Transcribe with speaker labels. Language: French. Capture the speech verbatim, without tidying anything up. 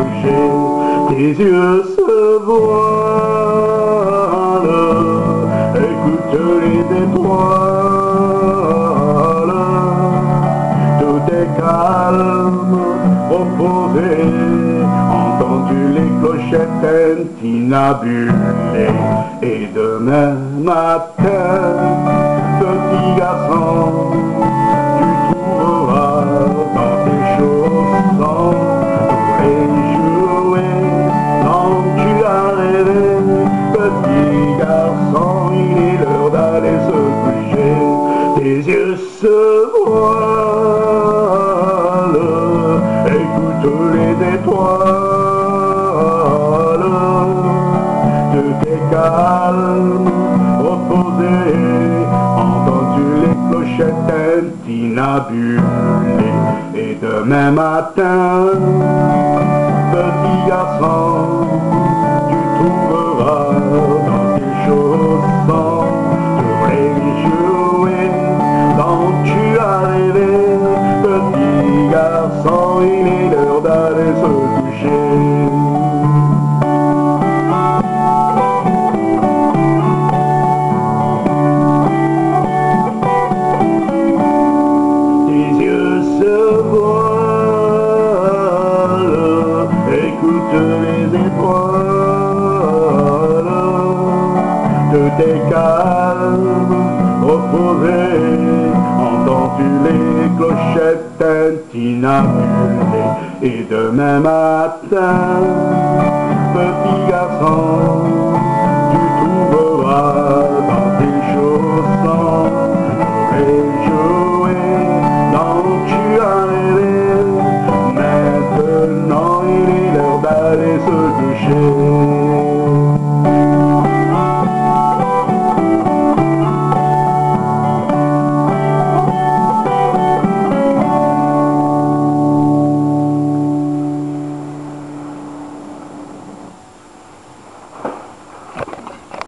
Speaker 1: coucher, tes yeux se voilent, écoute les étoiles, tout est calme, reposé, entends-tu les clochettes tintinabulées, et demain matin, petit garçon, tu trouveras dans tes chaussons tous les jouets dont tu as rêvé. Petit garçon, il est l'heure d'aller se coucher, tes yeux se voilent, écoute les étoiles, tout est calme, reposé, entends-tu les clochettes tintinabulées, et demain matin, petit garçon, tu trouveras dans tes chaussons tous les jouets dont tu as rêvé. Petit garçon, il est l'heure d'aller se coucher. Écoute les étoiles, tout est calme, reposé, entends-tu les clochettes tintinabulées, et demain matin, petit garçon,